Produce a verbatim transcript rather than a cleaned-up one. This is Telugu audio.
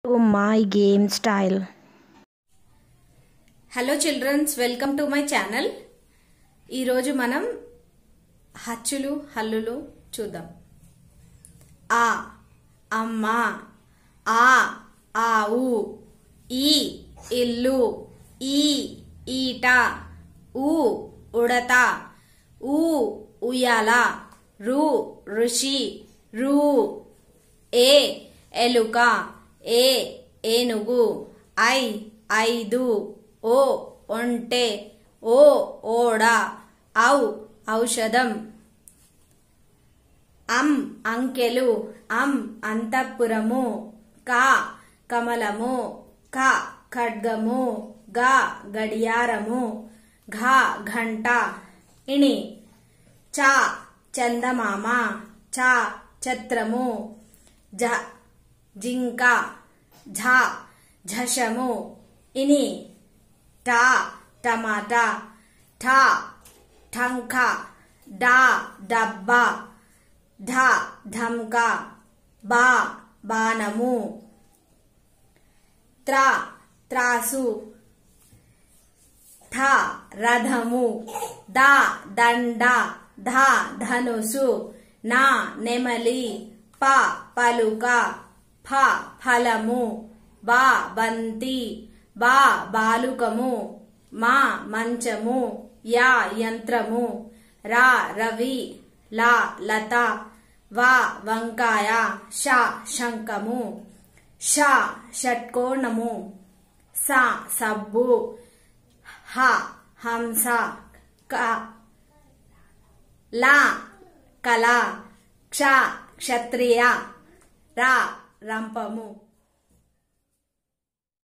to my game style. Hello childrens, welcome to my channel. ఈరోజు మనం హచ్చులు హల్లులు చూద్దాం. ఆ అమ్మ, ఆ ఆవు, ఈ ఇల్లు, ఈ ఈట, ఊ ఉడత, ఊ ఉయ్యాల, రు ఋషి, రు ఏ ఎలుక, ఏ ఏనుగు, ఐ ఐదు, ఓ ఒంటె, ఓ ఓడ, ఔ ఔషధం, అం అంకెలు, అం అంతఃపురము, కా కమలము, క ఖడ్గము, గ గడియారము, ఘ ఘంట, ఇణి చ చందమామ, చ ఛత్రము, జ జింక, ఝ ఝషము, ఇని ట టమాటా, ఠ ఠంక, డ డబ్బా, ధ ధంక, బ బాణము, త్ర త్రాసు, థ రథము, ద దండ, ధ ధనుసు, న నెమలి, ప పలుక, ఫ ఫలము, బ బంతి, బ బాలుకము, మా మంచము, యా యంత్రము, రా రవి, ల లత, వ వంకాయ, ష శంఖము, ష షట్కోణము, స సబ్బు, హ హంస, క ల కళ, క్ష క్షత్రియ, ర రంపము.